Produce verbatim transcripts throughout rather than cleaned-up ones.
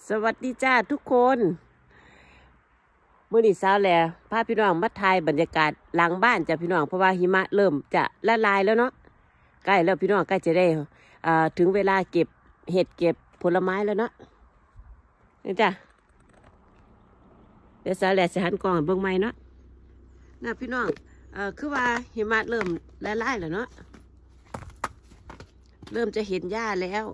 สวัสดีจ้าทุกคนมื้อนี้เช้าแล้วพาพี่น้องมาถ่ายบรรยากาศหลังบ้านจ้ะพี่น้องเพราะว่าหิมะเริ่มจะละลายแล้วเนาะใกล้แล้วพี่น้องใกล้จะได้อ่าถึงเวลาเก็บเห็ดเก็บผลไม้แล้วเนาะนี่จ้ะเดี๋ยวเช้าแล้วจะหันกล้องเบิ่งใหม่เนาะน่ะพี่น้องเอ่อคือว่าหิมะเริ่มละลายแล้วเนาะเริ่มจะเห็นหญ้าแล้ว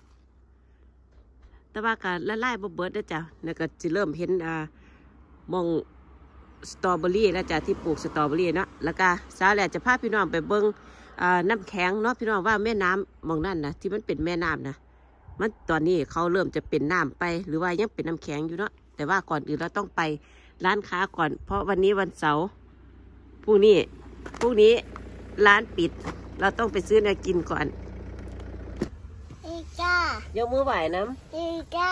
แต่ว่าการละลายบ่เบิดแล้วจ้ะแล้วก็จะเริ่มเห็นอ่ามองสตรอเบอรี่แล้วจ้ะที่ปลูกสตรอเบอรี่เนาะแล้วก็สาวแหละจะพาพี่น้องไปเบิ่งอ่าน้ำแข็งเนาะพี่น้องว่าแม่น้ำมองนั่นนะที่มันเป็นแม่น้ำนะมันตอนนี้เขาเริ่มจะเป็นน้ำไปหรือว่ายังเป็นน้ำแข็งอยู่เนาะแต่ว่าก่อนอื่นเราต้องไปร้านค้าก่อนเพราะวันนี้วันเสาร์พรุ่งนี้พรุ่งนี้ร้านปิดเราต้องไปซื้อเนื้อกินก่อนอีจ้ายกมือไหวน้ำอีจ้า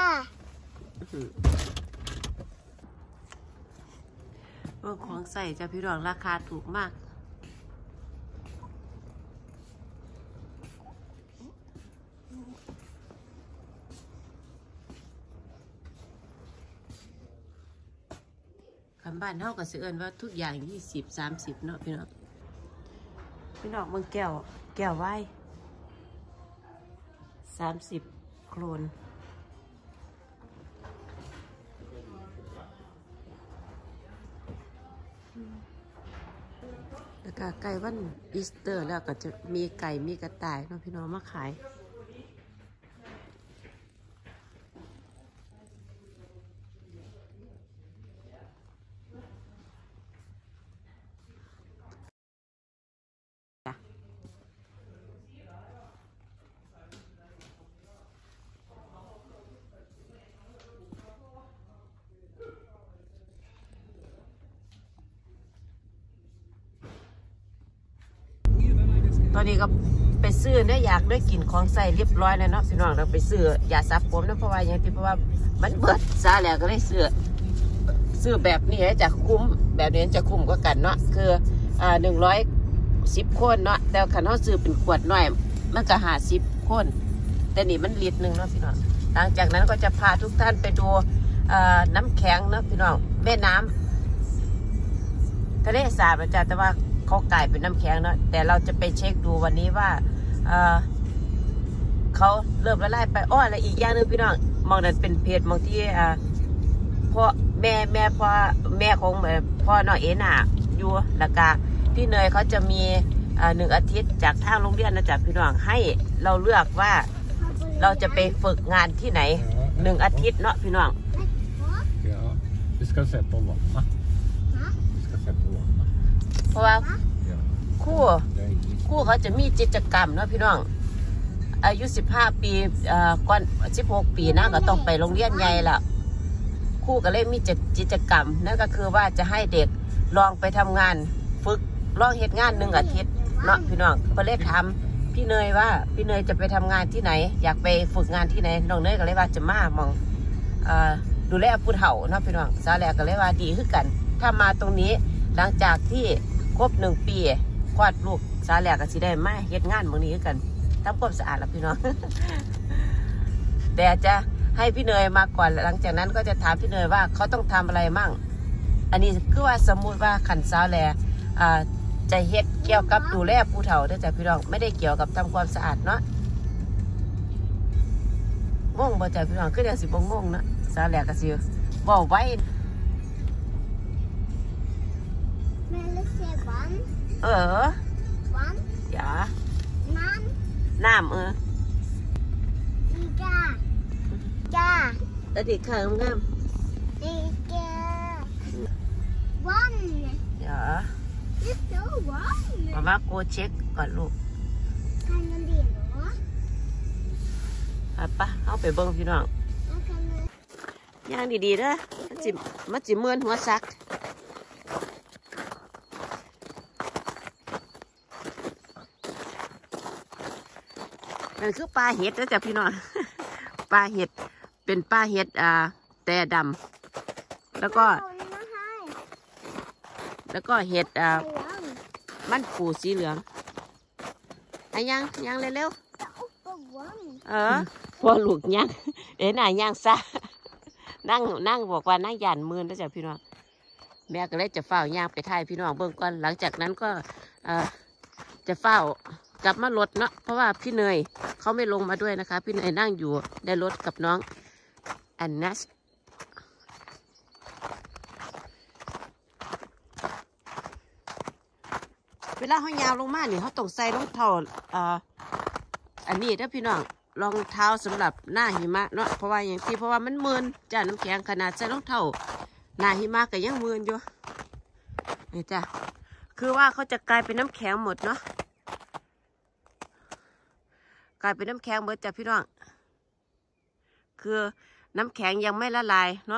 ของใส่จะพี่น้องราคาถูกมากคำบ้านเท่ากับเสือเอิญว่าทุกอย่างยี่สิบสามสิบเนาะพี่น้องพี่น้องมึงแก้วแก้วไว้สามสิบโครนแล้วก็ไก่วันอีสเตอร์แล้วก็จะมีไก่มีกระต่ายเนาะพี่น้องมาขายตอนนี้ก็ไปซื้อเนี่ยอยากได้กินของใส่เรียบร้อยแล้วเนาะพี่น้องเราไปซื้อยาซับผมนะเพราะว่าอย่างที่เพราะว่ามันเบิดซาแล้วก็ได้ซื้อซื้อแบบนี้จะคุ้มแบบนี้จะคุ้มกว่ากันเนาะคืออ่าหนึ่งร้อยสิบคนเนาะแต่ขันเขาซื้อเป็นขวดหน่อยมันก็หาสิบคนแต่นี่มันลิตรหนึ่งเนาะพี่น้องหลังจากนั้นก็จะพาทุกท่านไปดูอ่าน้ำแข็งเนาะพี่น้องแม่น้ำทะเลสาบจ้ะแต่ว่าเขากลายเป็นน้ำแข็งเนาะแต่เราจะไปเช็คดูวันนี้ว่าเออเขาเริ่มละลายไปอ้ออะไรอีกอย่างนึงพี่น้องมองนั่นเป็นเพจมองที่อ่าพ่อแม่แม่พ่อแม่ของพ่อน้องเอ็น่ะอยู่แล้วก็พี่เนยเขาจะมีอ่าหนึ่งอาทิตย์จากทางโรงเรียนนะจ๊ะพี่น้องให้เราเลือกว่าเราจะไปฝึกงานที่ไหนหนึ่งอาทิตย์เนาะพี่น้องเพราะว่าคู่คู่เขาจะมีกิจกรรมเนาะพี่น้องอายุสิบห้าปีอ่าก่อนสิบหกปีนะก็ต้องไปโรงเรียนใหญ่ละคู่ก็เลยมีกิจกรรมนั่นก็คือว่าจะให้เด็กลองไปทำงานฝึกลองเหตุงานหนึ่งอาทิตย์เนาะพี่น้องก็เลยถามพี่เนยว่าพี่เนยจะไปทำงานที่ไหนอยากไปฝึกงานที่ไหนน้องเนยก็เลยว่าจะมามองอ่าดูแลผู้เฒ่าเนาะพี่น้องสาวแหลกก็เลยว่าดีขึ้นกันถ้ามาตรงนี้หลังจากที่ครบหนึ่งปีคลอดลูกสาวแหลกก็สิได้มาเฮ็ดงานมื้อนี้ขึ้นกันทำความสะอาดแล้วพี่น้อง แต่จะให้พี่เนยมาก่อนหลังจากนั้นก็จะถามพี่เนยว่าเขาต้องทำอะไรมั่งอันนี้คือว่าสมมุติว่าขันสาวแหลกอ่าจะเฮ็ดเกี่ยวกับดูแลผู้เฒ่าได้จ้ะพี่น้องไม่ได้เกี่ยวกับทำความสะอาดเนาะงงบ่จ้ะพี่น้องคือเดี๋ยวสิบ่งงเนาะสาวแหลกก็สิบอกไว้เอออย่าน้ำน้ำเออจ้าจ้าแล้วดิข้างงามดีจ้าวันอย่ามามาโกเช็คก่อนลูกไปปะเอาไปเบิ้งพี่น้องย่างดีๆเด้อมันจิมันจิเมื่อนหัวซักมันคือปลาเห็ดนะจ๊ะพี่น้องปลาเห็ดเป็นปลาเห็ดอ่าแต่ดำแล้วก็แล้วก็เห็ดอ่ามันปูสีเหลืองไอ้ยังยังเร็วๆเออพอลูกยังเอ็นไอ้ยังซะนั่งนั่งบอกว่านั่งยันมือนะจ๊ะพี่น้องแม่ก็เลยจะเฝ้าย่างไปถ่ายพี่น้องเบิ่งก่อนหลังจากนั้นก็เอ่อจะเฝ้ากลับมารถเนาะเพราะว่าพี่เนยเขาไม่ลงมาด้วยนะคะพี่เนยนั่งอยู่ในรถกับน้องอันนัสเวลาเขายาวลงมาเนี่ยเขาต้องใส่รองเท้าเอ่ออันนี้นะพี่น้องรองเท้าสำหรับหน้าหิมะเนาะเพราะว่าอย่างที่เพราะว่ามันมืนจ้าน้ำแข็งขนาดใส่รองเท้าหน้าหิมะก็ยังมืนอยู่นี่จ้ะคือว่าเขาจะกลายเป็นน้ำแข็งหมดเนาะกลายเป็นน้ำแข็งหมดจ้ะพี่น้องคือน้ำแข็งยังไม่ละลายเนาะ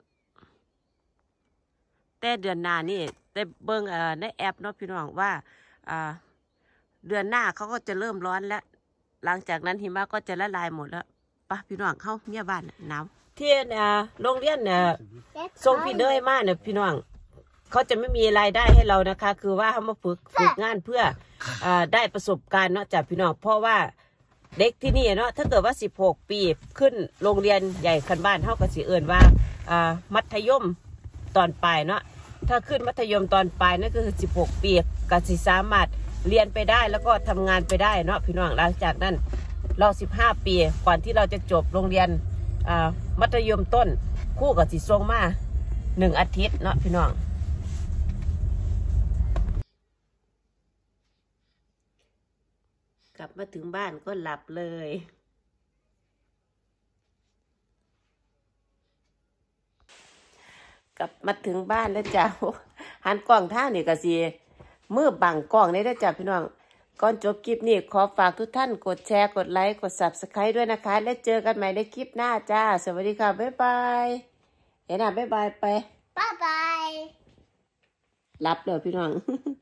แต่เดือนหน้านี่ได้เบิ่งเอ่อในแอปเนาะพี่น้องว่าอ่าเดือนหน้าเขาก็จะเริ่มร้อนแล้วหลังจากนั้นหิมะก็จะละลายหมดแล้วปะพี่น้องเข้าเมียบ้านหนาวเที่ยนอ่าโรงเรียนเนี่ยทรงพี่เนยมากเนี่ยพี่น้องเขาจะไม่มีรายได้ให้เรานะคะคือว่าเขามาฝึกฝึกงานเพื่ออ่าได้ประสบการณ์เนาะจากพี่น้องเพราะว่าเด็กที่นี่เนาะถ้าเกิดว่าสิบหกปีขึ้นโรงเรียนใหญ่คันบ้านเท่ากับสิเอิญว่าอ่ามัธยมตอนปลายเนาะถ้าขึ้นมัธยมตอนปลายนั่นก็คือสิบหกปีก็สิสามารถเรียนไปได้แล้วก็ทำงานไปได้เนาะพี่น้องหลังจากนั้นเราสิบห้าปีก่อนที่เราจะจบโรงเรียนอ่ามัธยมต้นคู่กับสิส่งมาหนึ่งอาทิตย์เนาะพี่น้องกลับมาถึงบ้านก็หลับเลยกลับมาถึงบ้านแล้วจ้ะหันกล้องท่านี่ก็สิมือบังกล้องได้แล้วจ้ะพี่น้องก่อนจบคลิปนี้ขอฝากทุกท่านกดแชร์กดไลค์กด ซับสไครบ์ ด้วยนะคะแล้วเจอกันใหม่ในคลิปหน้าจ้าสวัสดีค่ะบ๊ายบายเห็นอ่ะบ๊ายบายไปบ๊ายบายรับเลยพี่น้อง